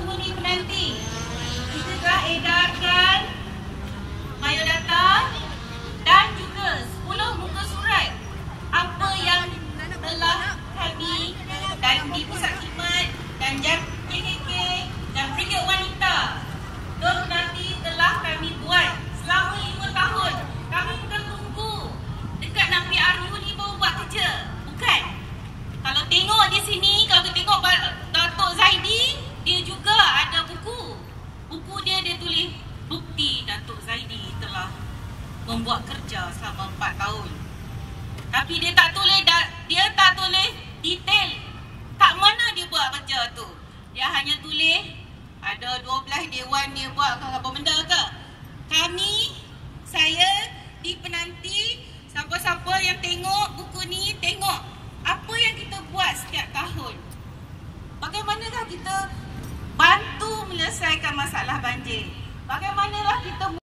buku ni penanti. Kita telah edarkan biodata dan juga 10 muka surat apa yang telah kami dan di Pusat Khidmat dan JKK dan Brigade Wanita Dor Penanti telah kami buat selama 5 tahun. Kami bukan tunggu dekat nak PRU ni baru buat kerja. Bukan. Kalau tengok di sini, kalau kita tengok Datuk Zaidi, dia juga ada buku. Buku dia tulis bukti Datuk Zaidi telah membuat kerja selama 4 tahun. Tapi dia tak tulis detail kat mana dia buat kerja tu. Dia hanya tulis ada 12 dewan dia buat ke apa benda ke. Saya di penanti, siapa-siapa yang tengok buku ni, tengok apa yang kita buat setiap tahun. Bagaimanakah kita bantu menyelesaikan masalah banjir? Bagaimanakah kita